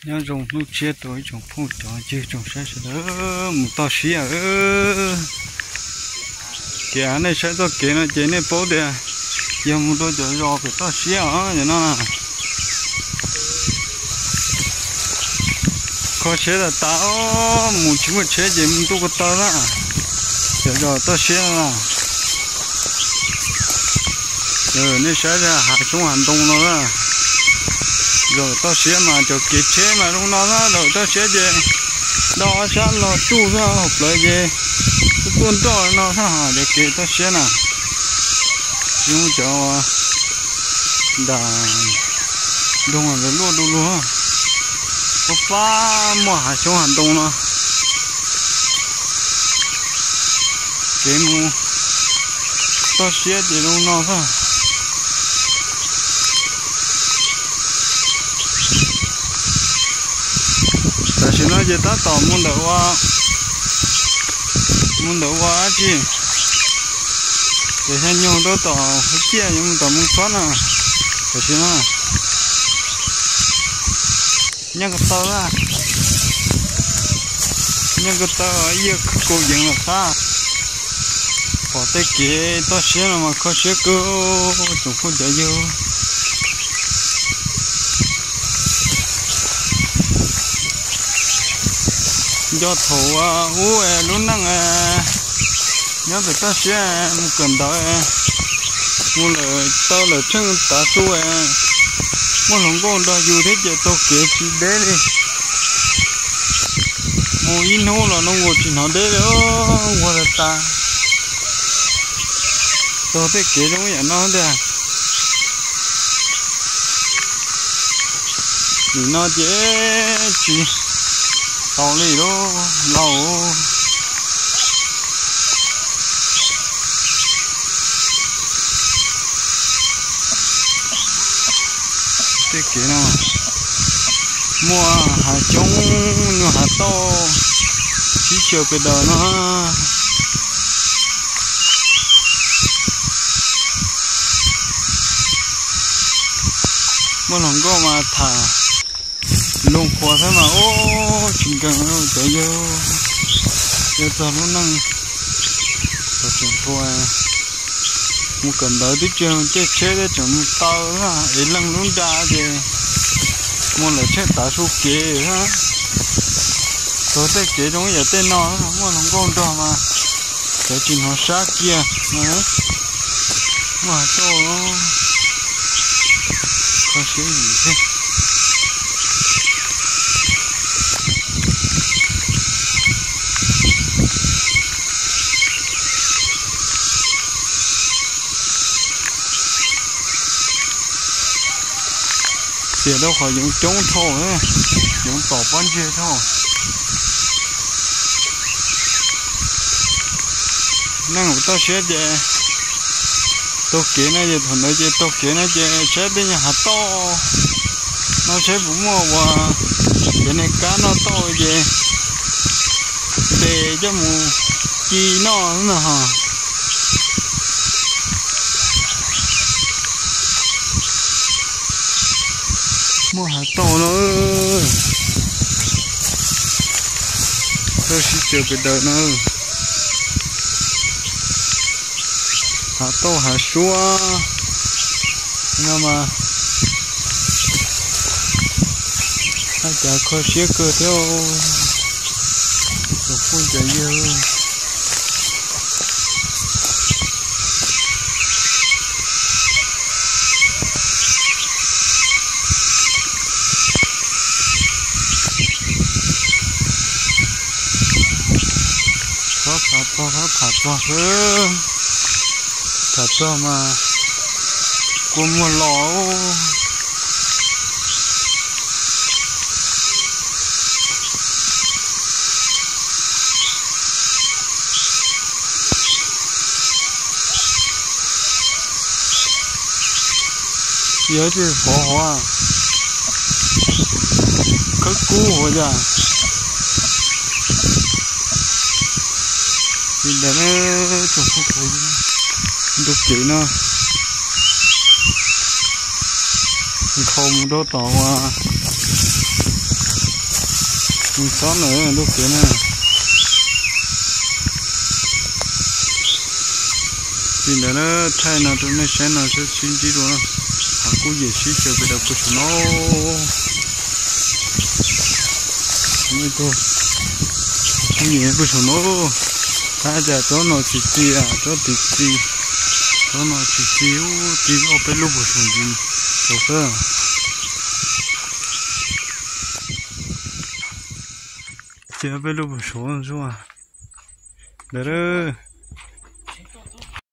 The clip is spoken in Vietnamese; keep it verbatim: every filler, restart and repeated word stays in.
nhớ dùng lúc chia tối trồng phong trò chia trồng sẽ sẽ đỡ một to xí à ơ cái này sẽ cho cái này cái này bố đi giờ một đôi giờ rồi phải to xí à vậy nó có chế là tao một chỉ một chế gì mình tu có tao đó giờ rồi to xí à rồi nên sẽ ra hạt xuống hành động nó đó rồi tao sẽ mà cho cái chế mà lúc nó đó rồi tao sẽ gì đó sẽ lo chu ra học lại gì tuần trò nó ha để cái tao sẽ nè dùng cho đà đông là luôn luôn luôn có pha mà hạt xuống hành động nó cái mu tao sẽ thì lúc nó ha tại sao nó giờ ta tỏ muốn đỡ qua muốn đỡ qua chứ để xem nhau đó tỏ hết chia nhưng mà tỏ muốn xóa nè tại sao nó nhắc cái tao ra nhắc cái tao ở dưới cô dựng là xa bỏ tay kia tao xé là mà khó xé cơ chúng không chạy vô do thầu u luôn năng nhớ về ta sẽ một cần đó một lời tao là chân ta số một lòng con đó dù thế giờ tao kể chỉ để đi một in hô là nó ngồi chỉ nó để đó qua là ta tao thế kể nó vậy nó đây thì nó dễ chỉ tao đi đó lâu thế kia nào mua hạt giống mua hạt to chỉ chờ cái đời nó mỗi lần có mà thả lông khoa thế mà ô chỉ cần nó chạy vô giờ tao nó năng tao chẳng qua một cần đợi tới trường chết chết để chồng tao ha để lăng luôn ra thì một lần chết ta số kế ha tôi thấy kế trong giờ tên nó một lần con đó mà cái chuyện họ sát kia mà mà cho nó có chuyện gì thế thì đâu phải dùng chống thổ ấy dùng tỏ bán chia thôi năng của tao sẽ về tao kể nó về thằng nó về tao kể nó về sẽ đến nhà hạt to nó sẽ cũng mua và cái này cá nó to về để cho mù chi nó nữa hả mua hạt to nó tôi sẽ chờ cái đời nó hạt to hạt xua nhưng mà hạt chả có xía cơ theo một phun chả dơ thả to thả to hơn thả to mà cô mua lò giờ thì phỏ hoa khất cú hoa ra thì để nó trồng không thấy đục chỉ nó không đốt tỏ qua mình xót nữa lúc kia nè thì đó nó thay nó tụi nó sẽ nó sẽ xin chỉ rồi à cô gì xí chờ bây giờ cô chú nó mấy cô cái gì cô chú nó ta giờ cho nó chỉ chỉ à cho chỉ chỉ cho nó chỉ chỉ u chỉ ở bên lúc cô chú đi rồi cơ chỉ ở bên lúc cô chú rồi đó